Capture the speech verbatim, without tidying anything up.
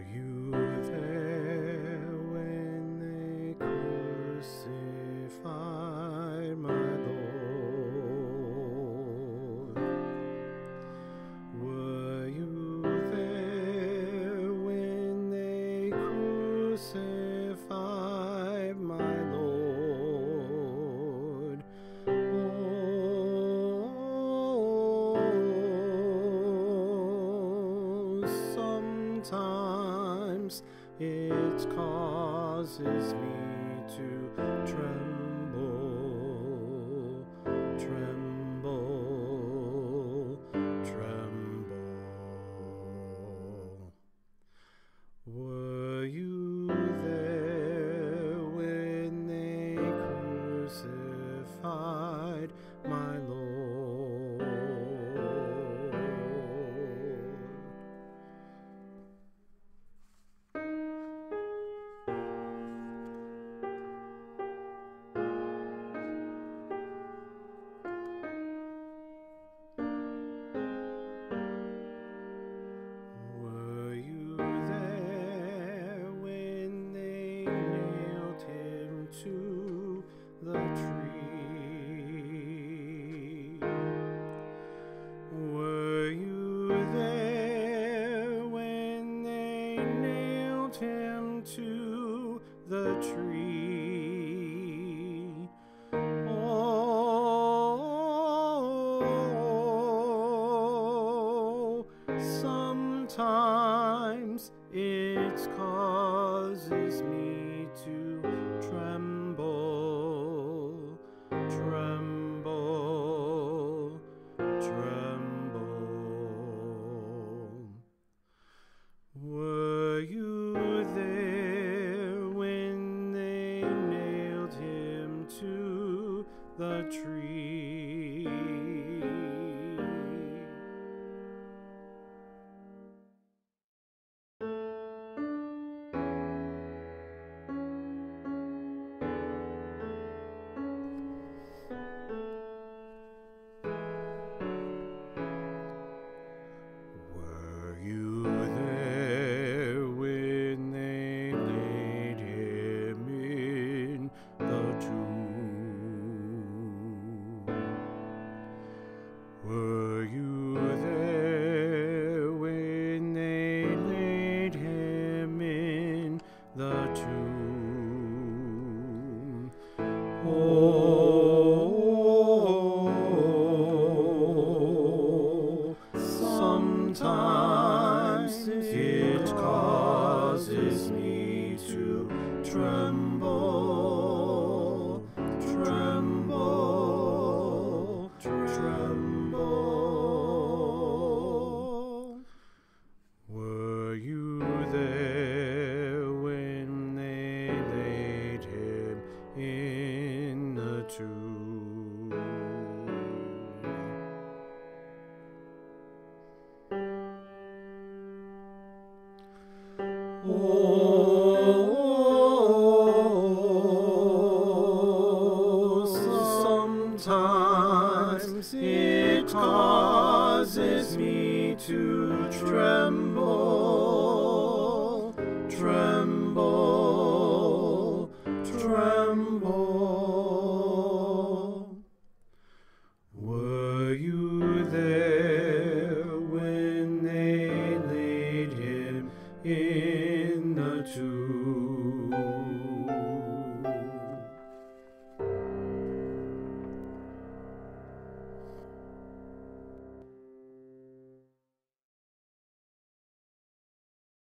you there when they crucified my Lord? Were you there when they crucified my Lord? Oh, sometimes it causes me to tremble, tremble, tremble. Were you there when they crucified my Lord? Were you there when they nailed him to the tree? Were you there when they nailed him to the tree? Oh, sometimes it causes me to tremble, tremble, tremble. Were you there when they nailed him to the tree? Were you there when they laid him in the tomb? Were you there when they laid him in the tomb? Oh, sometimes it causes me to tremble, tremble, tremble. Were you there when they laid him in the tomb? Oh, sometimes it causes me to tremble, tremble, tremble. Were you there when they laid him in the tomb?